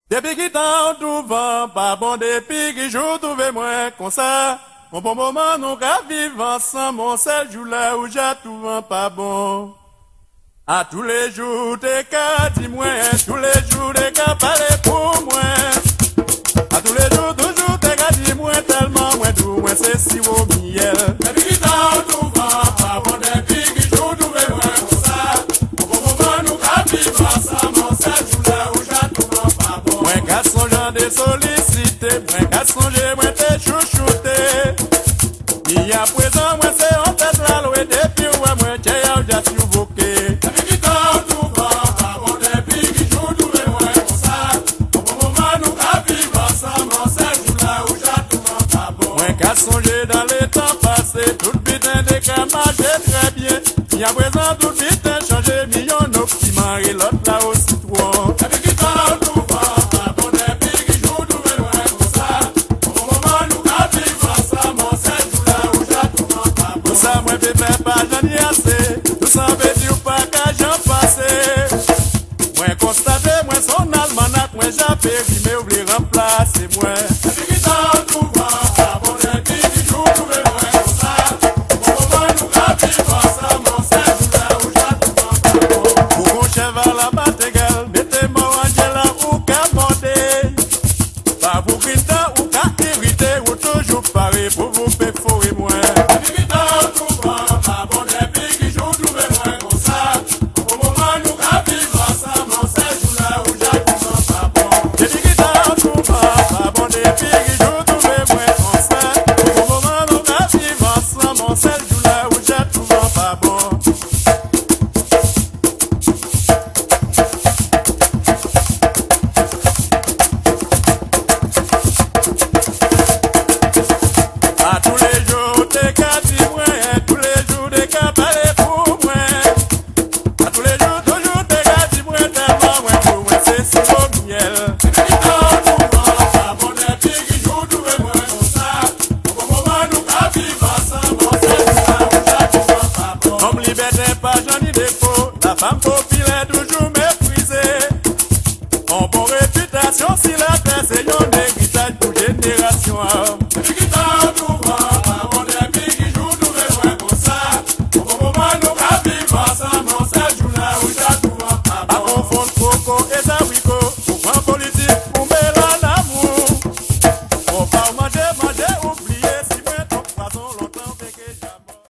Depuis qu'il t'en trouvant, pas bon depuis qu'il joue trouvé moins comme ça. Mon bon moment, nous qu'à vivre ensemble, mon seul jour là où j'ai trouvé pas bon. À tous les jours, t'es qu'à dire moins, tous les jours, t'es qu'à parler pour moi. À tous les jours, toujours, t'es qu'à dire moins, tellement moins doux, moins c'est si au miel. Depuis qu'il t'en trouvant, pas bon depuis qu'il joue trouvé moins comme ça. Mon bon moment, nous qu'à vivre ensemble, mon seul jour là où j'ai trouvé pas bon. Moins qu'à songer de solliciter, moins qu'à songer, moins t'es chouchouté. Et à présent, moi c'est en tête la loi depuis ouais, moi j'ai déjà survoqué. Depuis qu'il t'en trouve pas bon depuis qu'il joue trouvé moi comme ça. Au bon moment nous qu'à vivre ensemble, on sait jour là où j'ai trouvé pas bon. Moi qu'à songer dans les temps passés, tout putain de qu'à marcher très bien. Et à présent tout putain changé, million nos petits maris, l'autre là au citron. Depuis qu'il t'en trouve pas bon depuis qu'il joue trouvé moi comme ça. Au bon moment nous qu'à vivre ensemble, on sait tout ça, moi, bébé, pas j'en ai assez. Tout ça veut dire pas qu'à j'en passe. Moi, constaté, moi, son almanach, moi, j'ai péri, mais oublié remplacer, moi. Depuis qu'il t'en trouve pas bon depuis qu'il joue, trouvé, moi, comme ça. Au moment nous qu'à vivre ensemble, on sait tout là où j'ai trouvé pas bon. Pour mon cheval à Batégal, mettez-moi Angela ou qu'à monter. Pas vous grinter ou qu'à irriter, ou toujours pareil pour vous perforer, moi. Pas j'en ai des faux, la femme faut